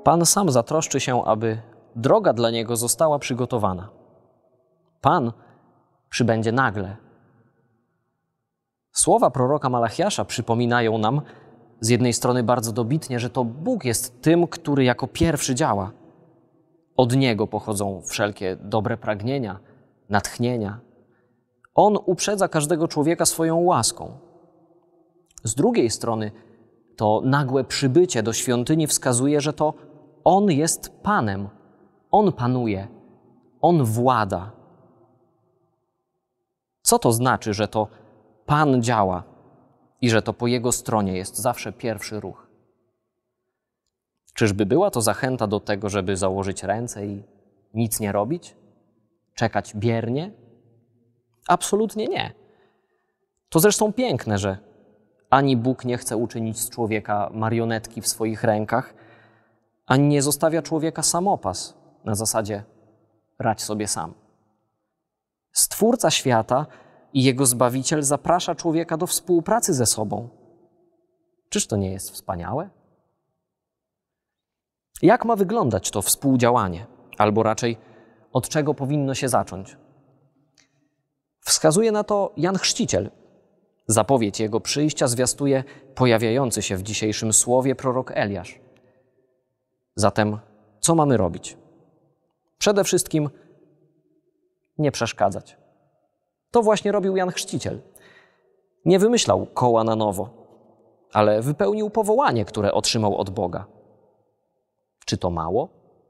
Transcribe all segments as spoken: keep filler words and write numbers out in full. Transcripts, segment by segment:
Pan sam zatroszczy się, aby droga dla niego została przygotowana. Pan przybędzie nagle. Słowa proroka Malachiasza przypominają nam z jednej strony bardzo dobitnie, że to Bóg jest tym, który jako pierwszy działa. Od Niego pochodzą wszelkie dobre pragnienia, natchnienia. On uprzedza każdego człowieka swoją łaską. Z drugiej strony to nagłe przybycie do świątyni wskazuje, że to On jest Panem. On panuje. On włada. Co to znaczy, że to Pan działa i że to po Jego stronie jest zawsze pierwszy ruch? Czyżby była to zachęta do tego, żeby założyć ręce i nic nie robić? Czekać biernie? Absolutnie nie. To zresztą piękne, że ani Bóg nie chce uczynić z człowieka marionetki w swoich rękach, ani nie zostawia człowieka samopas na zasadzie radź sobie sam. Stwórca świata i Jego Zbawiciel zaprasza człowieka do współpracy ze sobą. Czyż to nie jest wspaniałe? Jak ma wyglądać to współdziałanie? Albo raczej od czego powinno się zacząć? Wskazuje na to Jan Chrzciciel. Zapowiedź Jego przyjścia zwiastuje pojawiający się w dzisiejszym słowie prorok Eliasz. Zatem co mamy robić? Przede wszystkim nie przeszkadzać. To właśnie robił Jan Chrzciciel. Nie wymyślał koła na nowo, ale wypełnił powołanie, które otrzymał od Boga. Czy to mało?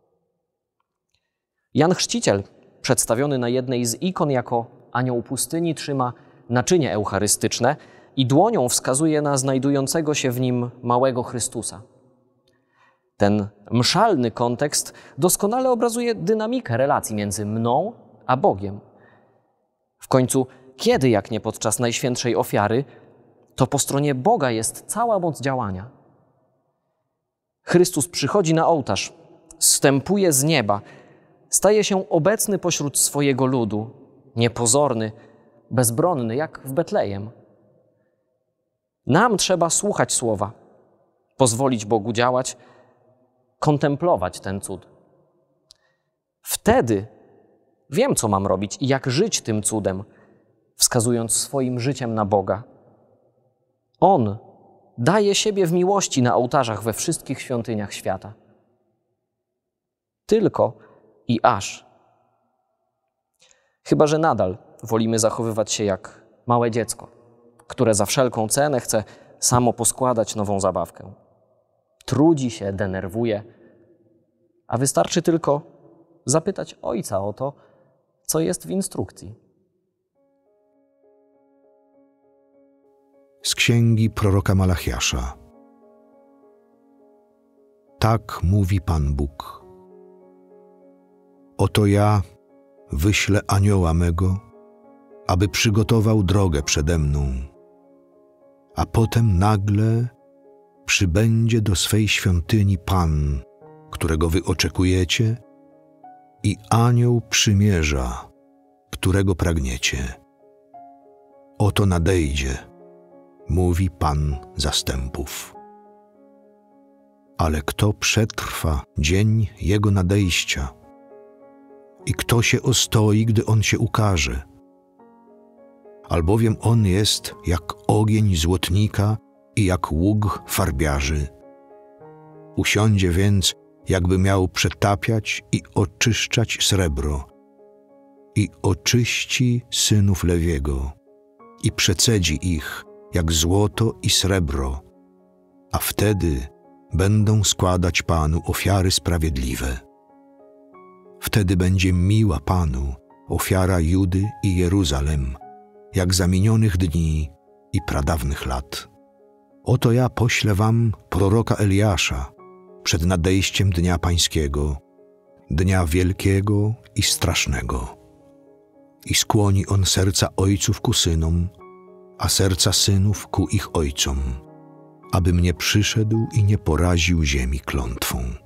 Jan Chrzciciel, przedstawiony na jednej z ikon jako anioł pustyni, trzyma naczynie eucharystyczne i dłonią wskazuje na znajdującego się w nim małego Chrystusa. Ten mszalny kontekst doskonale obrazuje dynamikę relacji między mną a Bogiem. W końcu, kiedy jak nie podczas Najświętszej Ofiary, to po stronie Boga jest cała moc działania. Chrystus przychodzi na ołtarz, zstępuje z nieba, staje się obecny pośród swojego ludu, niepozorny, bezbronny, jak w Betlejem. Nam trzeba słuchać słowa, pozwolić Bogu działać, kontemplować ten cud. Wtedy wiem, co mam robić i jak żyć tym cudem, wskazując swoim życiem na Boga. On daje siebie w miłości na ołtarzach we wszystkich świątyniach świata. Tylko i aż. Chyba że nadal wolimy zachowywać się jak małe dziecko, które za wszelką cenę chce samo poskładać nową zabawkę. Trudzi się, denerwuje, a wystarczy tylko zapytać ojca o to, co jest w instrukcji. Z księgi proroka Malachiasza. Tak mówi Pan Bóg. Oto ja wyślę anioła mego, aby przygotował drogę przede mną, a potem nagle przybędzie do swej świątyni Pan, którego wy oczekujecie, i anioł przymierza, którego pragniecie. Oto nadejdzie, mówi Pan zastępów. Ale kto przetrwa dzień Jego nadejścia i kto się ostoi, gdy On się ukaże? Albowiem On jest jak ogień złotnika i jak łuk farbiarzy. Usiądzie więc, jakby miał przetapiać i oczyszczać srebro, i oczyści synów Lewiego, i przecedzi ich, jak złoto i srebro, a wtedy będą składać Panu ofiary sprawiedliwe. Wtedy będzie miła Panu ofiara Judy i Jeruzalem, jak za minionych dni i pradawnych lat. Oto ja poślę wam proroka Eliasza przed nadejściem dnia pańskiego, dnia wielkiego i strasznego. I skłoni on serca ojców ku synom, a serca synów ku ich ojcom, aby mnie przyszedł i nie poraził ziemi klątwą.